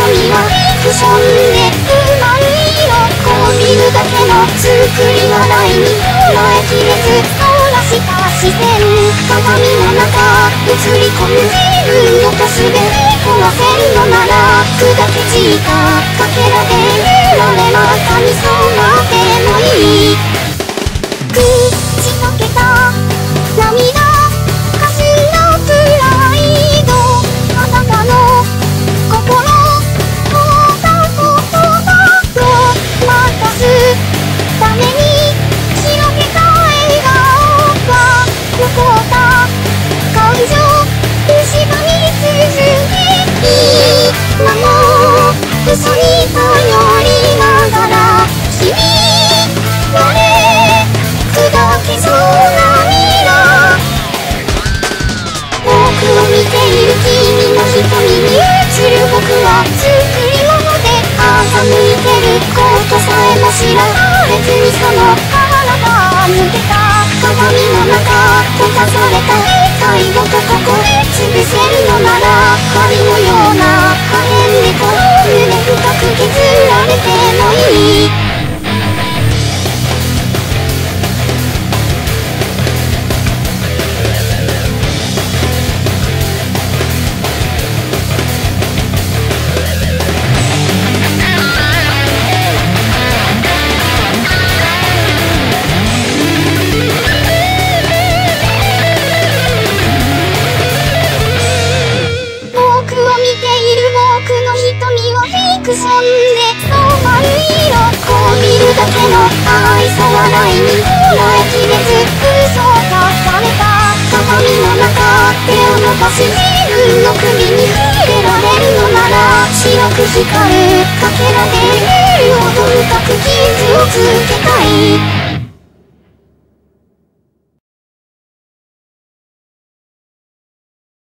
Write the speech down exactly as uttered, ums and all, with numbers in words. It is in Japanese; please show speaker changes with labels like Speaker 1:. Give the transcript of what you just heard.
Speaker 1: 瞳はフィクションで不満色こう見るだけの作り笑いに捉えきれずそうらした視線鏡の中映り込む自分をとすべり壊せるのなら砕け散ったかけらで揺られまたにそうなってもいい口溶けた涙かすんだプライドあなたの心凍った言葉を渡すために広げた笑顔は残った感情虫歯に続け今も嘘に頼りながら君我砕けそうな未来僕を見ている君の瞳に映る僕は作り物で欺いてることさえも知られずにその体が抜けた鏡の中閉ざされた痛い男これ潰せるのなら針のような破片でこの胸深く削られてもいいフィクションでそう丸色こう見るだけの愛想笑いに捉えきれず嘘がされた鏡の中手を伸ばし自分の首に触れられるのなら白く光るかけらで見るほど深く傷をつけたい